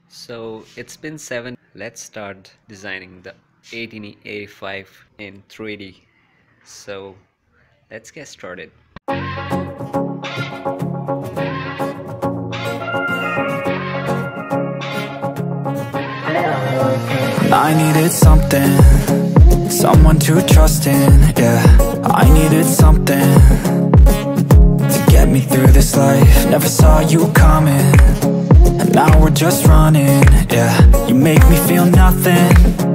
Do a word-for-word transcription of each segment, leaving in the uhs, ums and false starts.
So it's been seven. Let's start designing the eighteen eighty-five in three D. So let's get started. I needed something, someone to trust in, yeah. I needed something to get me through this life. Never saw you coming, and now we're just running, yeah. You make me feel nothing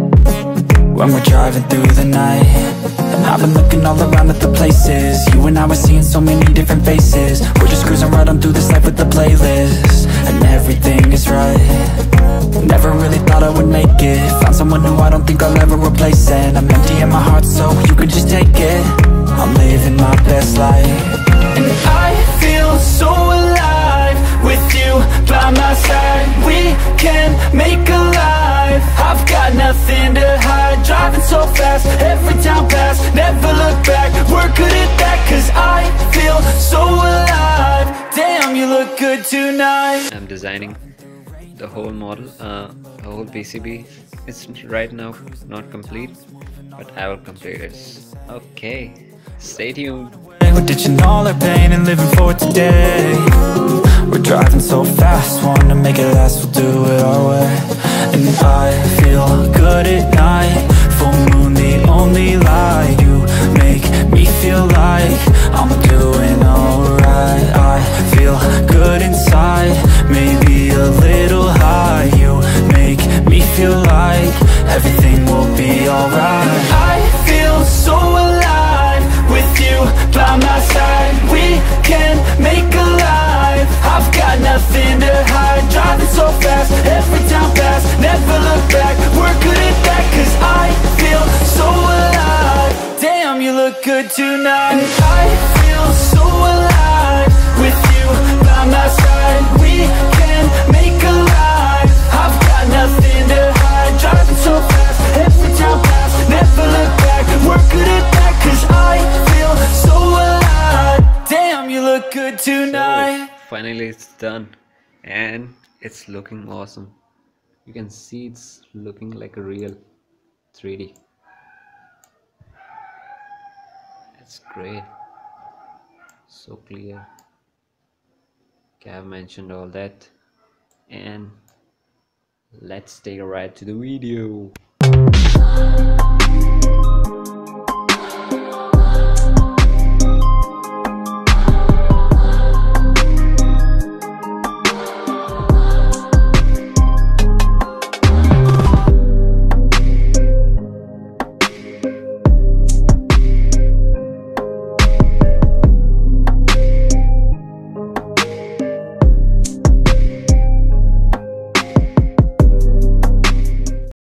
when we're driving through the night. And I've been looking all around at the places you and I were seeing so many different faces. We're just cruising right on through this life with the playlist, and everything is right. Never really thought I would make it. Found someone who I don't think I'll ever replace, and I'm empty in my heart, so you could just take it. I'm living my best life, and I feel so alive with you by my side. We can make a life. I've got nothing to hide. Driving so fast, every town pass. Never look back, we're good at that. Cause I feel so alive. Damn, you look good tonight. I'm designing the whole model, uh, the whole P C B. It's right now not complete, but I will complete it. Okay, stay tuned. We're ditching all our pain and living for today. We're driving so fast, wanna make it last, we'll do it our way. And I feel good at night, full moon the only light. You make me feel like I'm doing alright. I feel good inside, maybe a little high. You make me feel like everything will be alright. I feel so alive with you by my side. We can make a life. I've got nothing to hide. Driving so fast, every town pass. Never look back, we're good at that. Cause I feel so alive. Damn, you look good tonight. And I feel so alive with you by my side. We can make a life. I've got nothing to hide. Driving so fast, every town pass. Never look back, we're good at that. Cause I feel so alive. Damn, you look good tonight. So finally it's done, and it's looking awesome. You can see it's looking like a real three D. It's great, so clear. Okay, I've mentioned all that, and let's take a ride to the video.